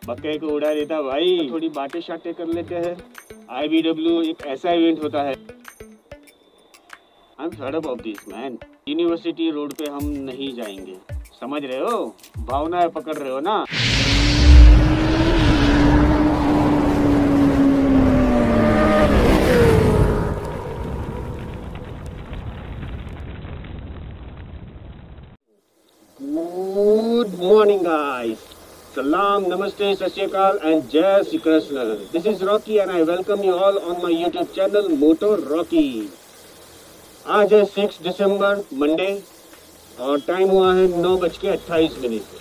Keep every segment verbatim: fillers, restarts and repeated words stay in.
बक्के को उड़ा देता भाई। थोड़ी बातें शातें कर लेते हैं। आई बी डब्ल्यू एक ऐसा इवेंट होता है। I am fed up of this man. University road पे हम नहीं जाएंगे, समझ रहे हो? भावनाएं पकड़ रहे हो ना? Good morning, guys. Salam, Namaste, Sat Shri Akal, and Jai Shri Krishna. This is Rocky, and I welcome you all on my YouTube channel, Moto Rocky. आज है सिक्स दिसंबर, मंडे, और टाइम हुआ है नौ बज के अट्ठाईस मिनट।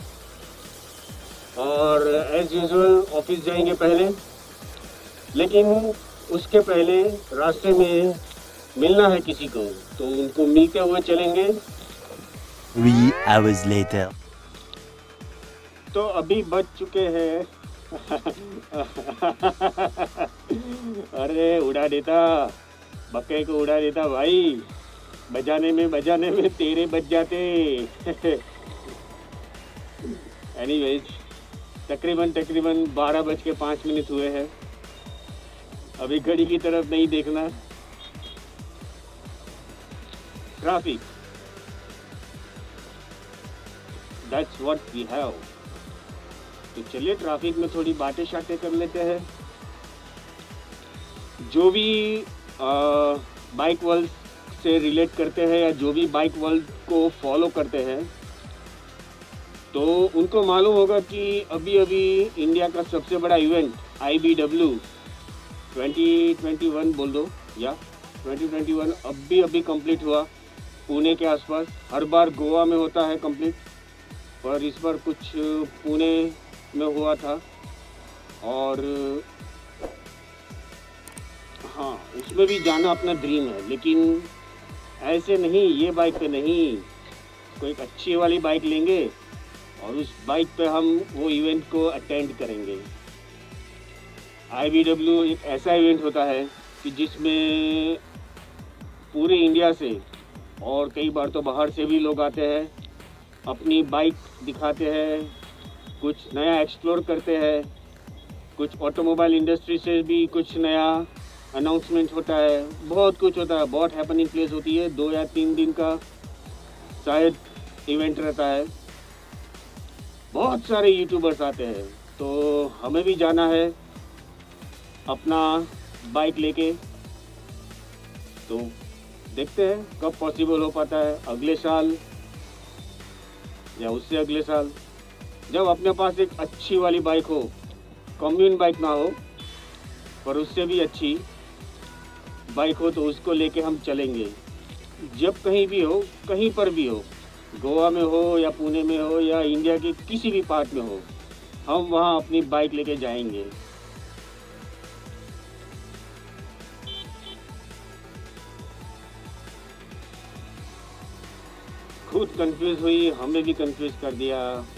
और एज यूजुअल ऑफिस जाएंगे पहले, लेकिन उसके पहले रास्ते में मिलना है किसी को, तो उनको मिलते हुए चलेंगे। Three hours later. तो अभी बज चुके हैं अरे उड़ा देता, बक्के को उड़ा देता भाई। बजाने में बजाने में तेरे बज जाते एनीवेज, तकरीबन तकरीबन बारह बज के पाँच मिनट हुए हैं। अभी घड़ी की तरफ नहीं देखना। Traffic, that's what we have. तो चलिए ट्रैफिक में थोड़ी बातें शातें कर लेते हैं। जो भी बाइक वर्ल्ड से रिलेट करते हैं या जो भी बाइक वर्ल्ड को फॉलो करते हैं, तो उनको मालूम होगा कि अभी अभी इंडिया का सबसे बड़ा event I B W twenty twenty one बोल दो या ट्वेंटी ट्वेंटी वन अभी अभी कंप्लीट हुआ पुणे के आसपास। हर बार गोवा में होता है कंप्लीट, पर इस बार कुछ पुणे में हुआ था। और हाँ, उसमें भी जाना अपना ड्रीम है, लेकिन ऐसे नहीं, ये बाइक पे नहीं। कोई एक अच्छी वाली बाइक लेंगे और उस बाइक पे हम वो इवेंट को अटेंड करेंगे। आई बी डब्ल्यू एक ऐसा इवेंट होता है कि जिसमें पूरे इंडिया से और कई बार तो बाहर से भी लोग आते हैं, अपनी बाइक दिखाते हैं, कुछ नया एक्सप्लोर करते हैं। कुछ ऑटोमोबाइल इंडस्ट्री से भी कुछ नया अनाउंसमेंट होता है, बहुत कुछ होता है, बहुत हैपनिंग प्लेस होती है। दो या तीन दिन का शायद इवेंट रहता है। बहुत सारे यूट्यूबर्स आते हैं, तो हमें भी जाना है अपना बाइक लेके। तो देखते हैं कब पॉसिबल हो पाता है, अगले साल या उससे अगले साल, जब अपने पास एक अच्छी वाली बाइक हो। कम्यून बाइक ना हो, पर उससे भी अच्छी बाइक हो, तो उसको लेके हम चलेंगे। जब कहीं भी हो, कहीं पर भी हो, गोवा में हो या पुणे में हो या इंडिया के किसी भी पार्ट में हो, हम वहाँ अपनी बाइक लेके जाएंगे। खुद कंफ्यूज हुई, हमें भी कंफ्यूज कर दिया।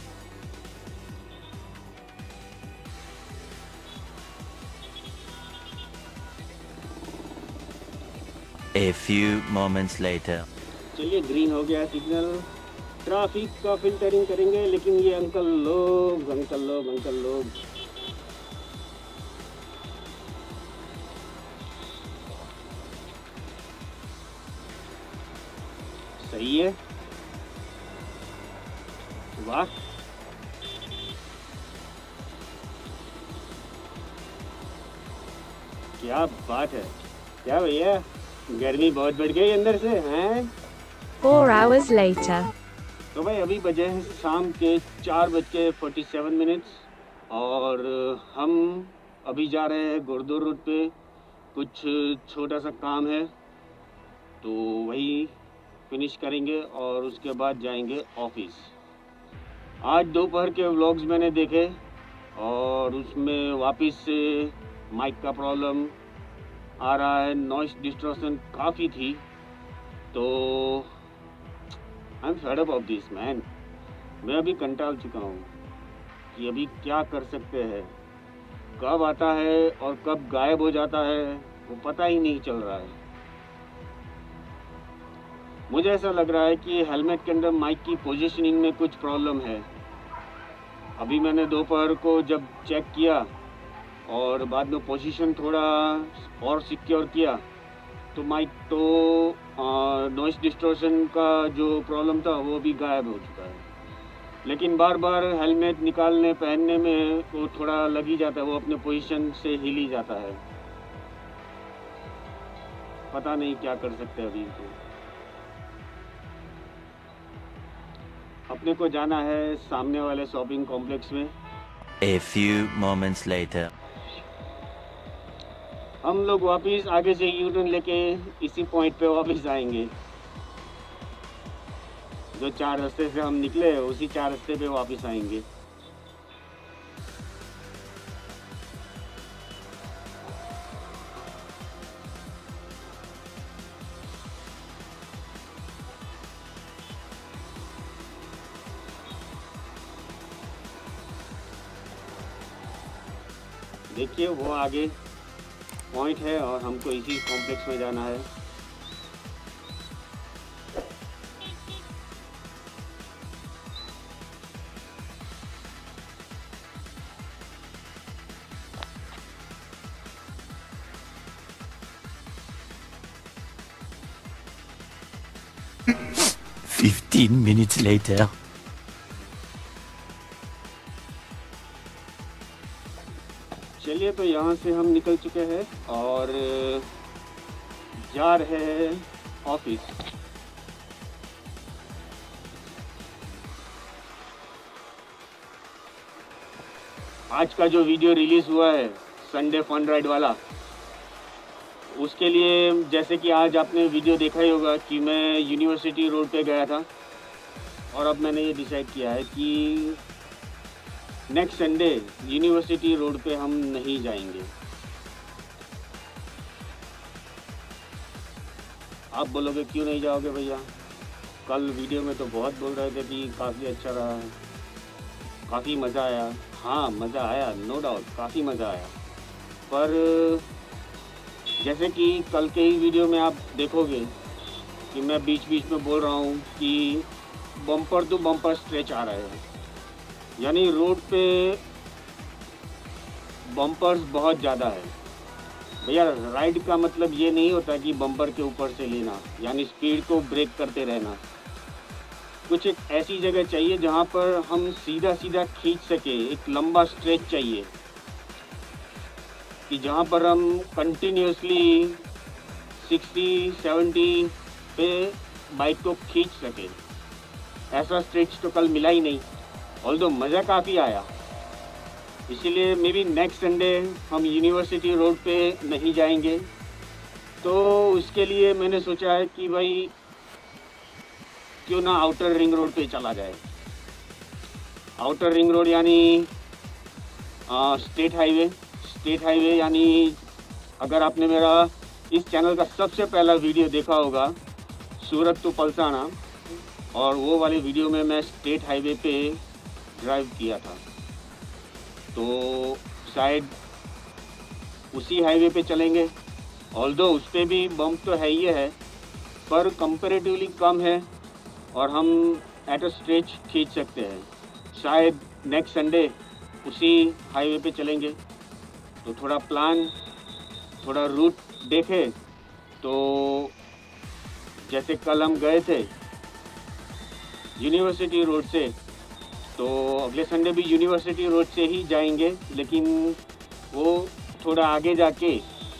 A few moments later. चलिए, ग्रीन हो गया सिग्नल। ट्रैफिक का फिल्टरिंग करेंगे, लेकिन ये अंकल लोग अंकल लोग अंकल लोग सही है। वाह, क्या बात है। क्या भैया, गर्मी बहुत बढ़ गई अंदर से हैं? Four hours later. तो भाई अभी बजे हैं शाम के चार बज के फोर्टी सेवन मिनट्स, और हम अभी जा रहे हैं गुरुद्वार रोड पे। कुछ छोटा सा काम है, तो वही फिनिश करेंगे और उसके बाद जाएंगे ऑफिस। आज दोपहर के व्लॉग्स मैंने देखे, और उसमें वापस से माइक का प्रॉब्लम आ रहा है, नॉइस डिस्टॉर्शन काफ़ी थी। तो I am fed up of this man. मैं अभी कंटाल चुका हूँ कि अभी क्या कर सकते हैं। कब आता है और कब गायब हो जाता है वो पता ही नहीं चल रहा है। मुझे ऐसा लग रहा है कि हेलमेट के अंदर माइक की पोजीशनिंग में कुछ प्रॉब्लम है। अभी मैंने दोपहर को जब चेक किया और बाद में पोजीशन थोड़ा और सिक्योर किया तो माइक तो नॉइस डिस्टॉर्शन का जो प्रॉब्लम था वो भी गायब हो चुका है। लेकिन बार बार हेलमेट निकालने पहनने में वो थोड़ा लग ही जाता है, वो अपने पोजीशन से हिल ही जाता है। पता नहीं क्या कर सकते अभी तो। अपने को जाना है सामने वाले शॉपिंग कॉम्प्लेक्स में। A few moments later. हम लोग वापस आगे से यू टर्न लेके इसी पॉइंट पे वापस आएंगे। जो चार रास्ते से हम निकले उसी चार रास्ते पे वापस आएंगे। देखिए वो आगे पॉइंट है और हमको इसी कॉम्प्लेक्स में जाना है। Fifteen minutes later. चलिए तो यहाँ से हम निकल चुके हैं और जा रहे हैं ऑफिस। आज का जो वीडियो रिलीज़ हुआ है संडे फन राइड वाला, उसके लिए जैसे कि आज आपने वीडियो देखा ही होगा कि मैं यूनिवर्सिटी रोड पे गया था और अब मैंने ये डिसाइड किया है कि नेक्स्ट संडे यूनिवर्सिटी रोड पे हम नहीं जाएंगे। आप बोलोगे क्यों नहीं जाओगे भैया? कल वीडियो में तो बहुत बोल रहे थे कि काफ़ी अच्छा रहा है, काफ़ी मज़ा आया। हाँ मज़ा आया, नो डाउट काफ़ी मज़ा आया। पर जैसे कि कल के ही वीडियो में आप देखोगे कि मैं बीच बीच में बोल रहा हूँ कि बम्पर टू बम्पर स्ट्रेच आ रहे हैं, यानी रोड पे बम्पर्स बहुत ज़्यादा है। भैया राइड का मतलब ये नहीं होता कि बम्पर के ऊपर से लेना, यानी स्पीड को ब्रेक करते रहना। कुछ एक ऐसी जगह चाहिए जहाँ पर हम सीधा सीधा खींच सके, एक लंबा स्ट्रेच चाहिए कि जहाँ पर हम कंटिन्यूसली साठ सत्तर पे बाइक को खींच सके। ऐसा स्ट्रेच तो कल मिला ही नहीं, ऑल्दो मज़ा काफ़ी आया। इसीलिए मे बी नेक्स्ट संडे हम यूनिवर्सिटी रोड पे नहीं जाएंगे। तो उसके लिए मैंने सोचा है कि भाई क्यों ना आउटर रिंग रोड पे चला जाए। आउटर रिंग रोड यानी स्टेट हाईवे। स्टेट हाईवे यानी अगर आपने मेरा इस चैनल का सबसे पहला वीडियो देखा होगा सूरत टू पलसाना, और वो वाले वीडियो में मैं स्टेट हाईवे पे ड्राइव किया था, तो शायद उसी हाईवे पे चलेंगे। ऑल्दो उस पर भी बम्प तो है ही है, पर कंपैरेटिवली कम है और हम एट अ स्ट्रेच खींच सकते हैं। शायद नेक्स्ट संडे उसी हाईवे पे चलेंगे। तो थोड़ा प्लान, थोड़ा रूट देखें तो जैसे कल हम गए थे यूनिवर्सिटी रोड से, तो अगले संडे भी यूनिवर्सिटी रोड से ही जाएंगे, लेकिन वो थोड़ा आगे जाके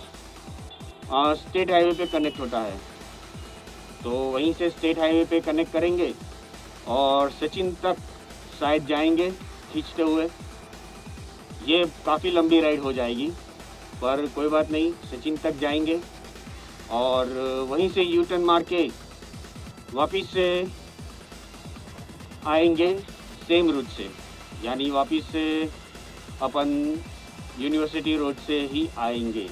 स्टेट हाईवे पे कनेक्ट होता है, तो वहीं से स्टेट हाईवे पे कनेक्ट करेंगे और सचिन तक शायद जाएंगे खींचते हुए। ये काफ़ी लंबी राइड हो जाएगी, पर कोई बात नहीं, सचिन तक जाएंगे और वहीं से यू टर्न मार के वापस से आएंगे सेम रूट से, यानी वापस से अपन यूनिवर्सिटी रोड से ही आएंगे।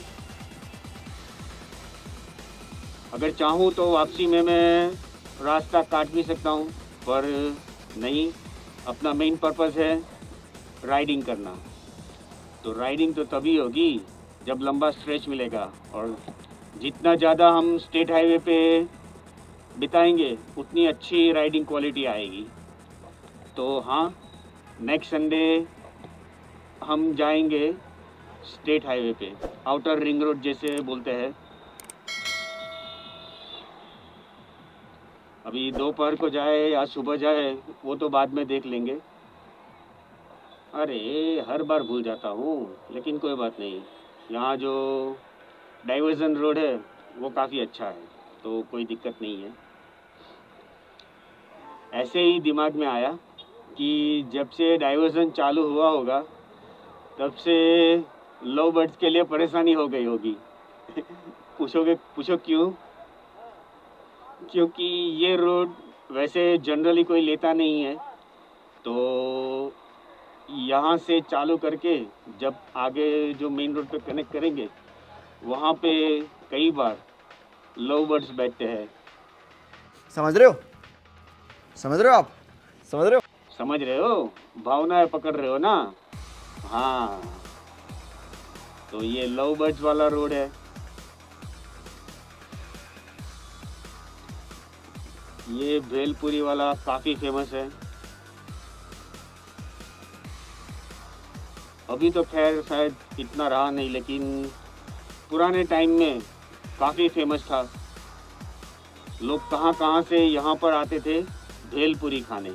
अगर चाहूँ तो वापसी में मैं रास्ता काट भी सकता हूँ, पर नहीं, अपना मेन पर्पस है राइडिंग करना। तो राइडिंग तो तभी होगी जब लंबा स्ट्रेच मिलेगा, और जितना ज़्यादा हम स्टेट हाईवे पे बिताएंगे उतनी अच्छी राइडिंग क्वालिटी आएगी। तो हाँ, नेक्स्ट संडे हम जाएंगे स्टेट हाईवे पे, आउटर रिंग रोड जैसे बोलते हैं। अभी दोपहर को जाए या सुबह जाए वो तो बाद में देख लेंगे। अरे हर बार भूल जाता हूँ, लेकिन कोई बात नहीं। यहाँ जो डाइवर्जन रोड है वो काफ़ी अच्छा है, तो कोई दिक्कत नहीं है। ऐसे ही दिमाग में आया कि जब से डाइवर्जन चालू हुआ होगा तब से लव बर्ड्स के लिए परेशानी हो गई होगी। पूछोगे पूछो क्यों? क्योंकि ये रोड वैसे जनरली कोई लेता नहीं है, तो यहाँ से चालू करके जब आगे जो मेन रोड पे कनेक्ट करेंगे वहाँ पे कई बार लव बर्ड्स बैठते हैं। समझ रहे हो? समझ रहे हो आप? समझ रहे हो? समझ रहे हो? भावनाएं पकड़ रहे हो ना? हाँ, तो ये लव बर्ड्स वाला रोड है। ये भेलपुरी वाला काफ़ी फेमस है। अभी तो खैर शायद इतना रहा नहीं, लेकिन पुराने टाइम में काफ़ी फेमस था। लोग कहाँ कहाँ से यहाँ पर आते थे भेलपुरी खाने।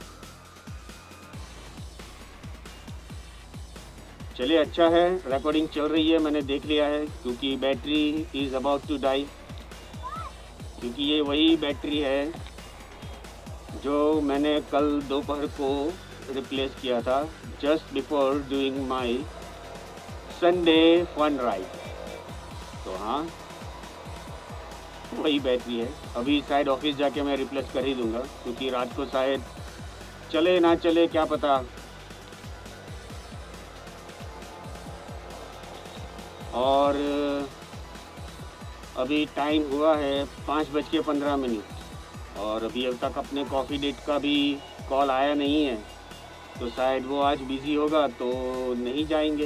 चलिए, अच्छा है, रिकॉर्डिंग चल रही है, मैंने देख लिया है, क्योंकि battery is about to die. क्योंकि ये वही बैटरी है जो मैंने कल दोपहर को रिप्लेस किया था, just before doing my Sunday fun ride. तो हाँ, वही बैटरी है। अभी शायद ऑफिस जाके मैं रिप्लेस कर ही दूंगा, क्योंकि रात को शायद चले ना चले, क्या पता। और अभी टाइम हुआ है पाँच बज के पंद्रह मिनट और अभी अब तक अपने कॉफ़ी डेट का भी कॉल आया नहीं है, तो शायद वो आज बिज़ी होगा तो नहीं जाएंगे।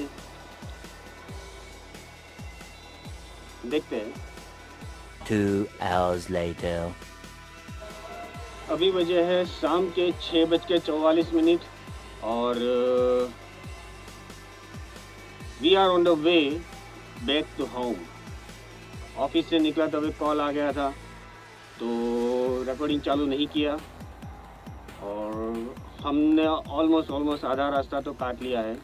देखते हैं। Two hours later. अभी बजे है शाम के छः बज के चौवालीस मिनट और we are on the way back to home. Office से निकला तब एक कॉल आ गया था, तो रिकॉर्डिंग चालू नहीं किया और हमने ऑलमोस्ट ऑलमोस्ट आधा रास्ता तो काट लिया है।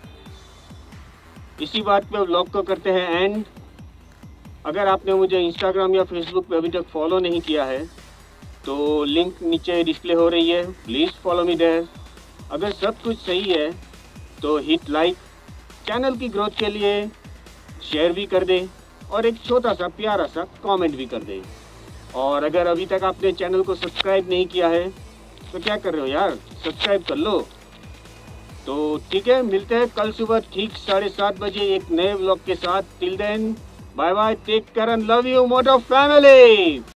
इसी बात पे व्लॉग को करते हैं एंड। अगर आपने मुझे इंस्टाग्राम या फेसबुक पे अभी तक फॉलो नहीं किया है तो लिंक नीचे डिस्प्ले हो रही है, प्लीज़ फॉलो मी देयर। अगर सब कुछ सही है तो हिट लाइक, चैनल की ग्रोथ के लिए शेयर भी कर दें और एक छोटा सा प्यारा सा कमेंट भी कर दें। और अगर अभी तक आपने चैनल को सब्सक्राइब नहीं किया है तो क्या कर रहे हो यार, सब्सक्राइब कर लो। तो ठीक है, मिलते हैं कल सुबह ठीक साढ़े सात बजे एक नए व्लॉग के साथ। Till then, bye bye, take care and love you Moto family.